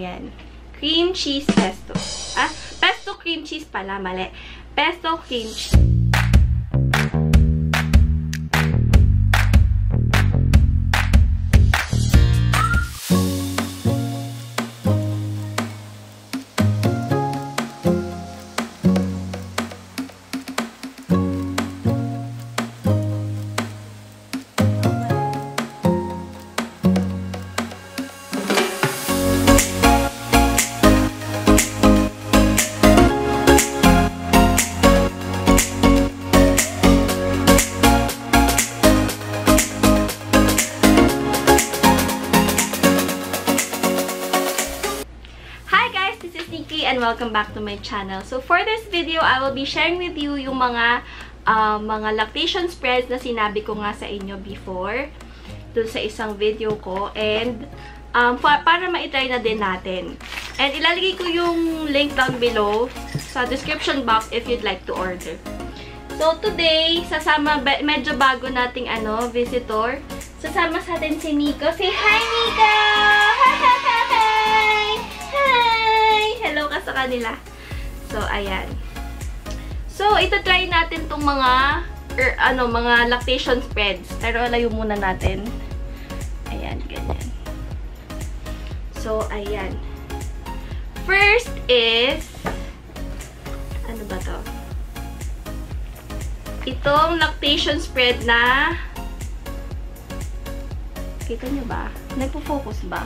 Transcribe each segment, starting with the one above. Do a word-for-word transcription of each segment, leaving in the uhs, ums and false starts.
Ayan. Cream cheese pesto. Ah, pesto cream cheese pala. Mali. Pesto cream cheese. And welcome back to my channel. So for this video, I will be sharing with you yung mga uh, mga lactation spreads na sinabi ko nga sa inyo before dun sa isang video ko, and um, pa para ma-try na din natin. And ilalagay ko yung link down below sa description box if you'd like to order. So today, sasama medyo bago nating ano visitor. Sasama sa atin si Nico. Say hi, Nico! Hi! Hi! Hi! Hi! Hello ka sa kanila. So, ayan. So, ito try natin tong mga er, ano, mga lactation spreads. Pero layo muna natin. Ayan, ganyan. So, ayan. First is ano ba to? Itong lactation spread na kita nyo ba? Nagpo-focus ba?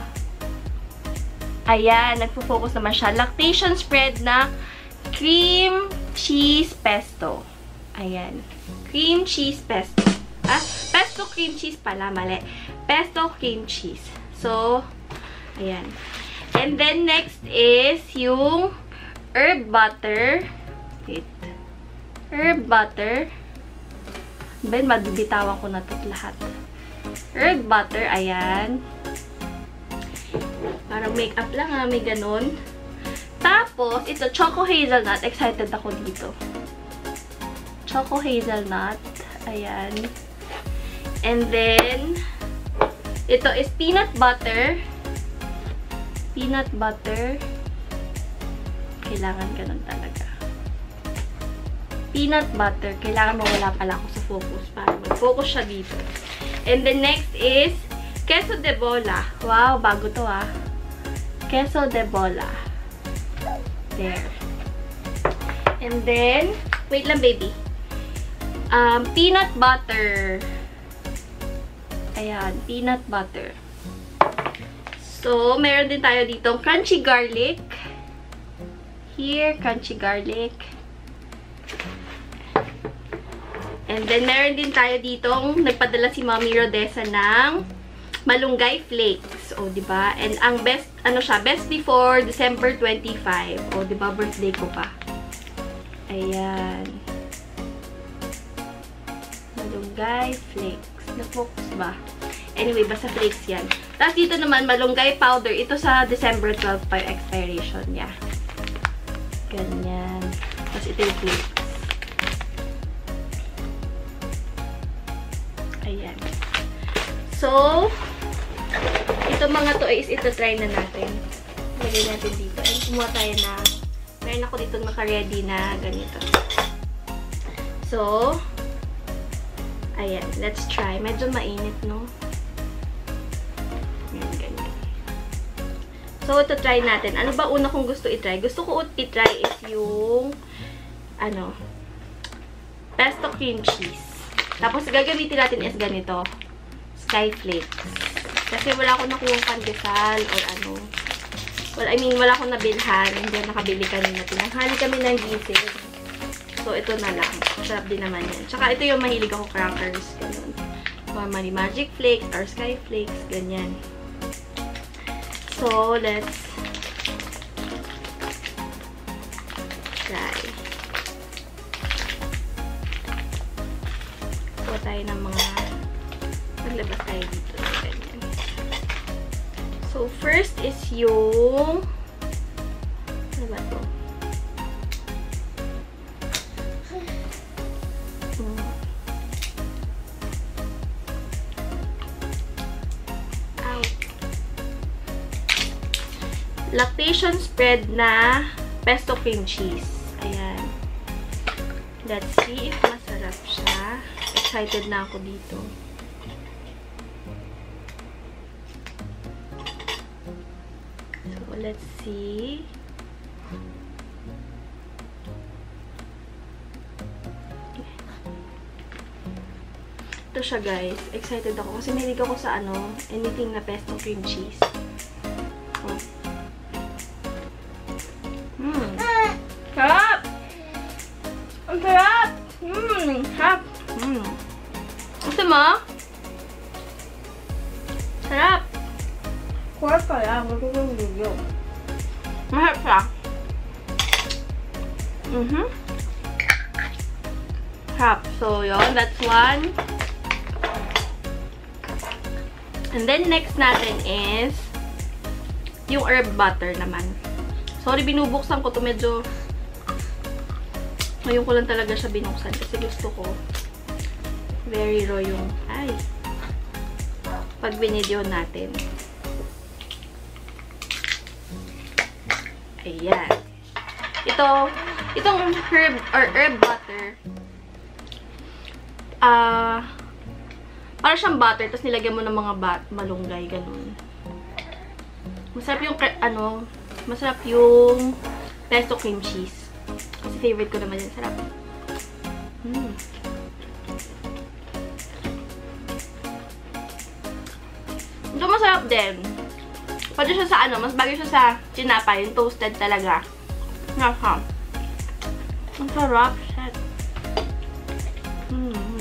Ayan, nagpo-focus naman siya. Lactation spread na cream cheese pesto. Ayan. Cream cheese pesto. Ah, pesto cream cheese pala. Mali. Pesto cream cheese. So, ayan. And then, next is yung herb butter. Wait. Herb butter. Ben, mabibitawan ko na ito lahat. Herb butter. Ayan. Parang makeup lang ha, may ganun. Tapos, ito, choco hazelnut. Excited ako dito. Choco hazelnut. Ayan. And then, ito is peanut butter. Peanut butter. Kailangan ganun talaga. Peanut butter. Kailangan mawala pala ako sa focus para mag-focus siya dito. And then, next is queso de bola. Wow, bago to ah. Queso de bola. There. And then, wait lang baby. Um, peanut butter. Ayan, peanut butter. So, meron din tayo dito crunchy garlic. Here, crunchy garlic. And then, meron din tayo ditong nagpadala si Mommy Rodessa ng malunggay flakes. O, diba? And ang best, ano siya, best before December twenty-five. O, diba? Birthday ko pa. Ayan. Malunggay flakes. Na-focus ba? Anyway, basta flakes yan. Tapos dito naman, malunggay powder. Ito sa December twelfth pa yung expiration niya. Ganyan. Tapos ito yung flakes. Ayan. So, ito mga to is ito try na natin. Lagay natin dito. And kumuha tayo na, meron ako dito naka-ready na ganito. So, ayan. Let's try. Medyo mainit, no? Ayan, ganyan. So, ito try natin. Ano ba una kong gusto i-try? Gusto ko i-try is yung ano, pesto cream cheese. Tapos, gagamitin natin is ganito. Sky flakes. Kasi wala akong nakuhang pandesal or ano. Well, I mean, wala akong nabilhan. Hindi nakabili kanina. Tinanghali kami ng gising. So, ito na lang. Sarap din naman yan. Tsaka, ito yung mahilig ako crackers. Ganun. Normally, magic flakes or sky flakes. Ganyan. So, let's try. Kuha tayo ng mga maglabas tayo dito. Ganyan. So, first is yung ano ba to? Hmm. lactation spread na pesto cream cheese. Ayan. Let's see if masarap siya. Excited na ako dito. So, let's see. Ito siya, guys. Excited ako kasi mahilig ako sa ano, anything na pesto cream cheese. Oh. Mmm. Sarap! Ang sarap! Mmm. Sarap! Mmm. Gusto mo? Sarap! Sarap pala. Gusto ko yung video. Masarap siya. Mm-hmm. Sarap. So, yun. That's one. And then, next natin is yung herb butter naman. Sorry, binubuksan ko to. Medyo ngayon ko lang talaga siya binuksan kasi gusto ko very raw yung ay pag binidyo natin. Ayan. Ito, itong herb or herb butter ah uh, para siyang butter, tapos nilagyan mo ng mga bat malunggay, ganun. Masarap yung, ano, masarap yung pesto cream cheese. Kasi favorite ko naman yun. Sarap. Mm. Ito masarap din. Pwede siya sa, ano, mas bagay siya sa tinapay, yung toasted talaga. Naka. Ang sarap. Shit. Mm.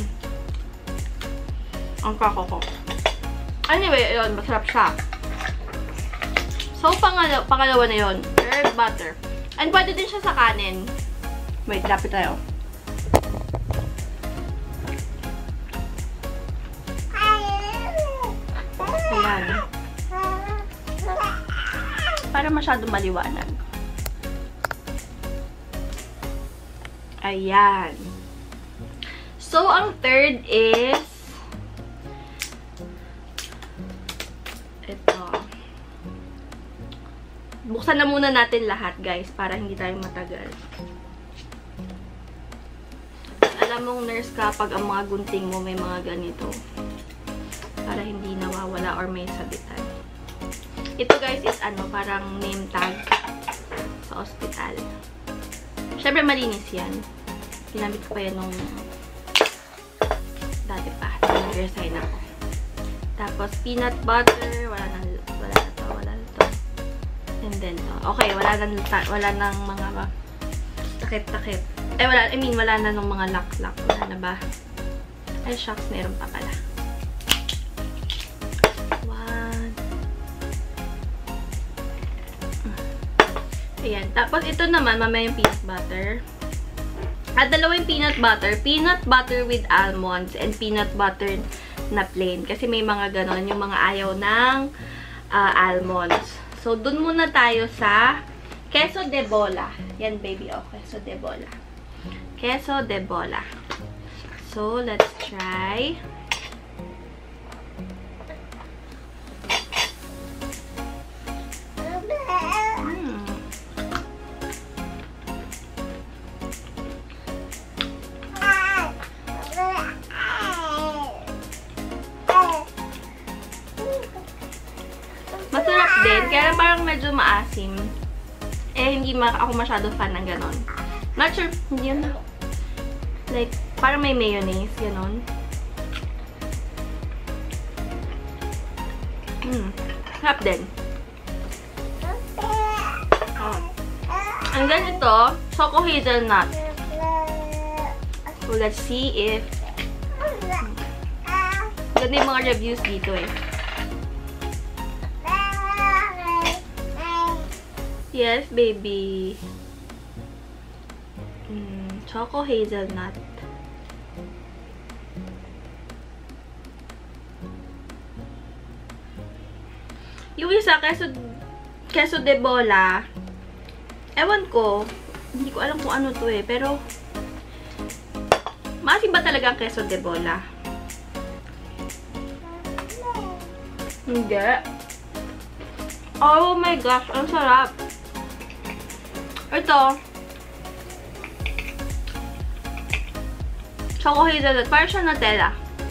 Ang kako ko. Anyway, yun, masarap siya. So, pangalawa, pangalawa na yun, herb butter. And pwede din siya sa kanin. Wait, lapit tayo. Ayan. Para masyadong maliwanag. Ayan. So, ang third is ito. Buksan na muna natin lahat, guys, para hindi tayo matagal. Alam mong nurse ka pag ang mga gunting mo may mga ganito. Para hindi nawawala or may sabitan. Ito, guys, is ano, parang name tag sa hospital. Siyempre, malinis yan. Ginamit ko pa yan nung dati pa. Nag-resign ako. Tapos, peanut butter. Wala na, wala na to. Wala na to. And then, to. Okay, wala na, wala nang mga takip-takip. Eh, wala, I mean, wala na nung mga lock-lock. Wala na ba? Ay, shucks, meron pa pala. One. Ayan. Tapos, ito naman, mamaya yung peanut butter. At dalawa yung peanut butter. Peanut butter with almonds and peanut butter na plain. Kasi may mga ganon, yung mga ayaw ng uh, almonds. So, dun muna tayo sa queso de bola. Yan, baby. Oh, queso de bola. Queso de bola. So, let's try. Mm. Masarap din. Kaya parang medyo maasim. Eh, hindi ma ako masyado fan ng ganon. Not sure. Hindi yun. Like, parang may mayonnaise. Ganon. Hmm. Sarap din. Oh. And then ito, choco hazelnut. So, let's see if ganda yung mga reviews dito eh. Yes, baby. Mm, choco hazelnut. Yung isa, queso, queso de bola. Ewan ko. Hindi ko alam kung ano to eh. Pero, maasim ba talaga ang queso de bola? Hindi. Oh my gosh, ang sarap. Ito, choco hazelnut. Parang siya Nutella.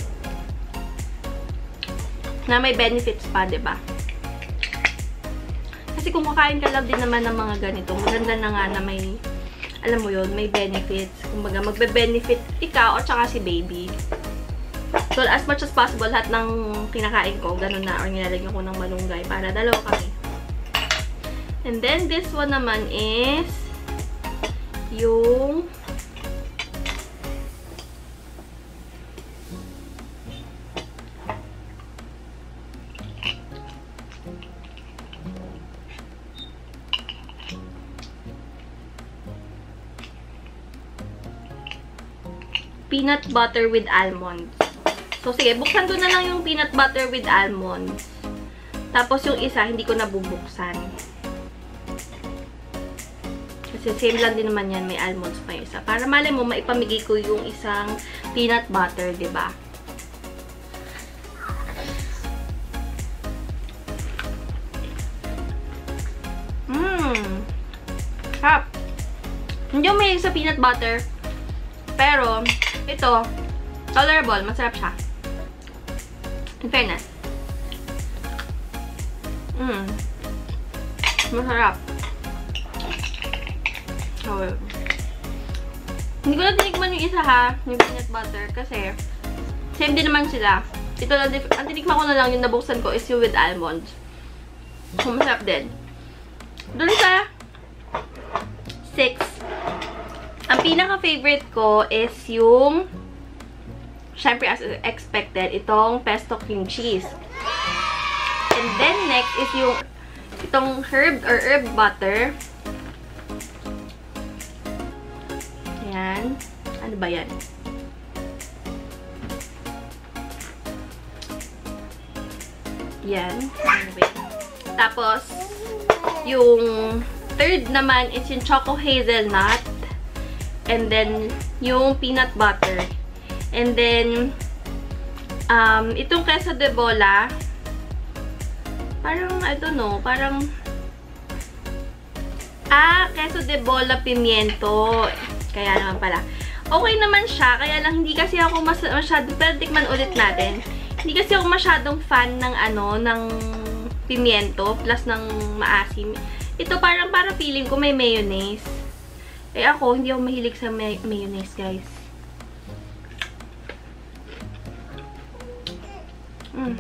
Na may benefits pa, diba? Kasi kung kakain ka lang din naman ng mga ganito, maganda na nga na may, alam mo yun, may benefits. Kumbaga, magbe-benefit ikaw at saka si baby. So, as much as possible, lahat ng kinakain ko, ganun na, or nilalagyan ko ng malunggay para dalawa kami. And then, this one naman is yung peanut butter with almonds. So, sige, buksan ko na lang yung peanut butter with almonds. Tapos, yung isa, hindi ko nabubuksan. Kasi same lang din naman yan, may almonds pa yung isa. Para malay mo, maipamigay ko yung isang peanut butter, diba? Mmm! Sarap! Hindi yung may sa peanut butter. Pero, ito, tolerable. Masarap siya. In fairness. Mmm. Masarap. So, hindi ko na tinikman yung isa ha, yung peanut butter. Kasi, same din naman sila. Ito lang, ang tinikman ko na lang yung nabuksan ko is yung with almonds. So, masarap din. Doon sa six. Ang pinaka-favorite ko is yung, syempre as expected, itong pesto cream cheese. And then next is yung itong herb or herb butter. Ayan. Ano ba yan? Yan. Ano ba yan? Tapos, yung third naman is yung choco hazelnut. And then, yung peanut butter. And then, um, itong queso de bola, parang, I don't know, parang, ah, queso de bola pimiento. Kaya naman pala. Okay naman siya, kaya lang hindi kasi ako mas masyado, pero tikman ulit natin. Hindi kasi ako masyadong fan ng ano, ng pimiento, plus ng maasim. Ito parang, parang feeling ko may mayonnaise. Eh ako, hindi ako mahilig sa may mayonnaise, guys. Mm.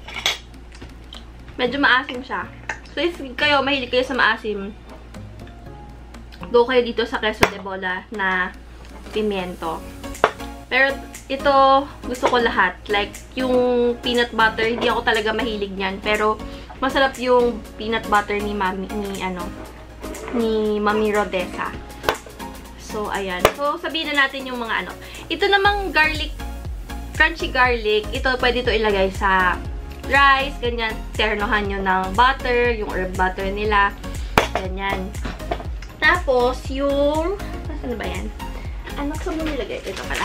Medyo maasim siya. So, if kayo, mahilig kayo sa maasim, go kayo dito sa queso de bola na pimiento. Pero, ito, gusto ko lahat. Like, yung peanut butter, hindi ako talaga mahilig niyan. Pero, masarap yung peanut butter ni Mami, ni, ano, ni Mommy Rodessa. So, ayan. So, sabihin na natin yung mga ano. Ito namang garlic, crunchy garlic. Ito, pwede ito ilagay sa rice, ganyan. Ternohan nyo ng butter, yung herb butter nila. Ganyan. Tapos, yung, saan ba yan? Ano, saan mo nilagay? Ito pala.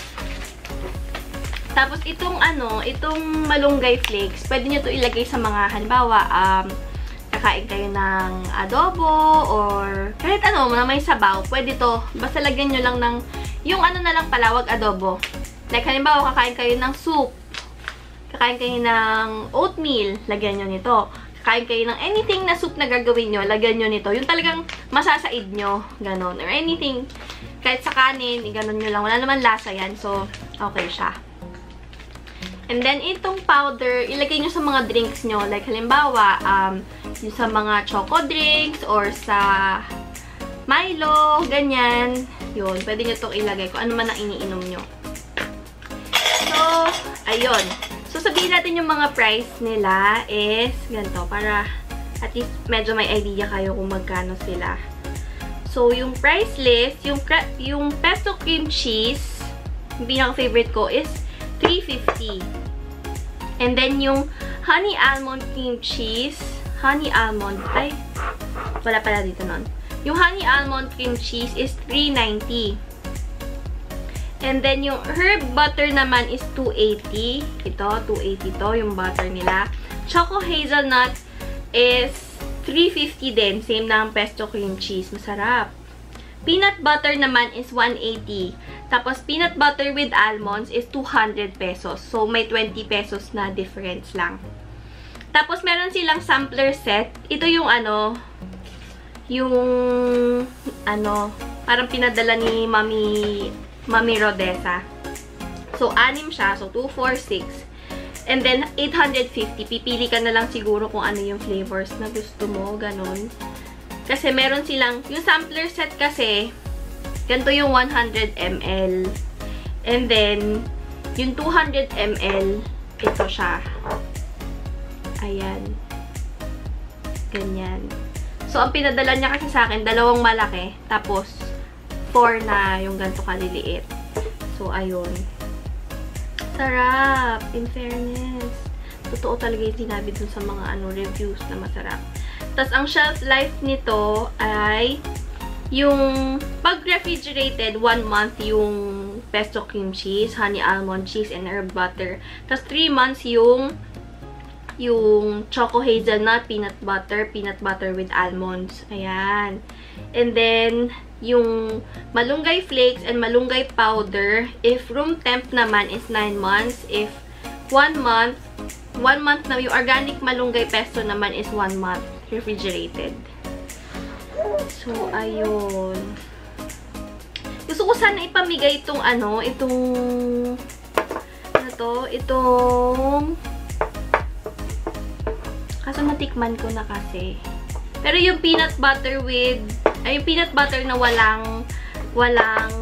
Tapos, itong ano, itong malunggay flakes, pwede nyo ito ilagay sa mga, halimbawa, um, kakain kayo ng adobo or kahit ano, na may sabaw, pwede to. Basta lagyan nyo lang ng, yung ano na lang pala, wag adobo. Like, halimbawa, kakain kayo ng soup. Kakain kayo ng oatmeal, lagyan nyo nito. Kakain kayo ng anything na soup na gagawin nyo, lagyan nyo nito. Yung talagang masasaid nyo, ganon. Or anything, kahit sa kanin, ganon nyo lang. Wala naman lasa yan, so, okay siya. And then, itong powder, ilagay nyo sa mga drinks nyo. Like, halimbawa, um, yung sa mga choco drinks or sa Milo, ganyan. Yun, pwede nyo itong ilagay kung ano man ang iniinom nyo. So, ayun. So, sabihin natin yung mga price nila is ganito. Para at least medyo may idea kayo kung magkano sila. So, yung price list, yung, yung pesto cream cheese, yung pinaka-favorite ko is three fifty. And then, yung honey almond cream cheese, honey almond, ay, wala pala dito nun. Yung honey almond cream cheese is three ninety. And then, yung herb butter naman is two eighty. Ito, two eighty to, yung butter nila. Choco hazelnut, is three fifty din. Same na ang pesto cream cheese. Masarap. Peanut butter naman is one eighty. Tapos, peanut butter with almonds is two hundred pesos. So, may twenty pesos na difference lang. Tapos, meron silang sampler set. Ito yung ano, yung, ano, parang pinadala ni Mommy, Mommy Rodessa. So, anim siya. So, two, four, six. And then, eight hundred fifty. Pipili ka na lang siguro kung ano yung flavors na gusto mo. Ganon. Kasi meron silang, yung sampler set kasi, ganito yung one hundred milliliters. And then, yung two hundred milliliters, ito siya. Ayan. Ganyan. So, ang pinadala niya kasi sa akin, dalawang malaki. Tapos, four na yung ganito kaliliit. So, ayun. Sarap! In fairness. Totoo talaga yung sinabi dun sa mga ano reviews na masarap. Tapos, ang shelf life nito ay yung pag refrigerated, one month yung pesto cream cheese, honey almond cheese, and herb butter. Tapos, three months yung yung choco hazelnut, peanut butter, peanut butter with almonds. Ayan. And then, yung malunggay flakes and malunggay powder, if room temp naman is nine months. If one month, one month na yung organic malunggay pesto naman is one month refrigerated. So, ayun. Gusto ko sana ipamigay itong ano, itong ano to, itong kaso natikman ko na kasi. Pero yung peanut butter with, ay yung peanut butter na walang, walang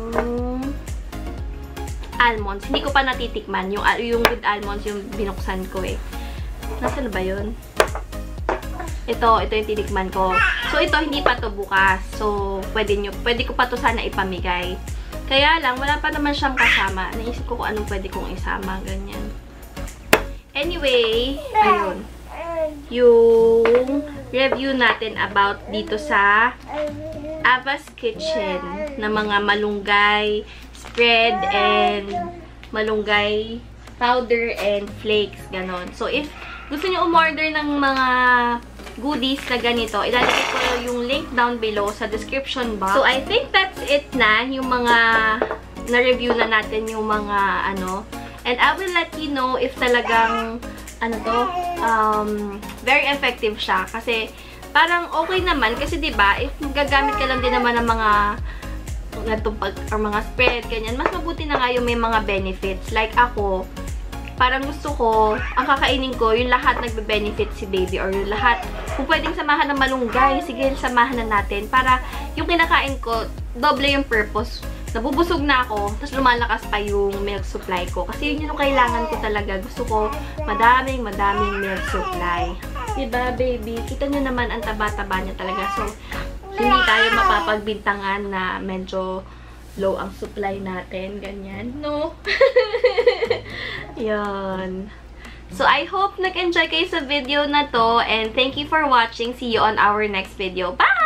almonds. Hindi ko pa natitikman. Yung, yung with almonds, yung binuksan ko eh. Nasaan ba yun? Ito, ito yung tinikman ko. So, ito, hindi pa to bukas. So, pwede nyo, pwede ko pa to sana ipamigay. Kaya lang, wala pa naman siyang kasama. Naisip ko kung anong pwede kong isama. Ganyan. Anyway, ayun. Yung review natin about dito sa AVA'S Kitchen na mga malunggay spread and malunggay powder and flakes, ganon. So, if gusto nyo umorder ng mga goodies na ganito, ilalagay ko yung link down below sa description box. So, I think that's it na, yung mga na-review na natin yung mga ano. And I will let you know if talagang ano to, um, very effective siya. Kasi, parang okay naman. Kasi, diba, if gagamit ka lang din naman ng mga natumpag, or mga spread, ganyan, mas mabuti na nga yung may mga benefits. Like ako, parang gusto ko, ang kakainin ko, yung lahat nagbe-benefit si baby, or yung lahat, kung pwedeng samahan ng malunggay, sige, samahan na natin. Para, yung kinakain ko, doble yung purpose. Nabubusog na ako, tapos lumalakas pa yung milk supply ko. Kasi yun yung kailangan ko talaga. Gusto ko madaming, madaming milk supply. Diba, baby? Kita nyo naman ang taba-taba niya talaga. So, hindi tayo mapapagbintangan na medyo low ang supply natin. Ganyan. No? Yan. So, I hope nag-enjoy kayo sa video na to. And thank you for watching. See you on our next video. Bye!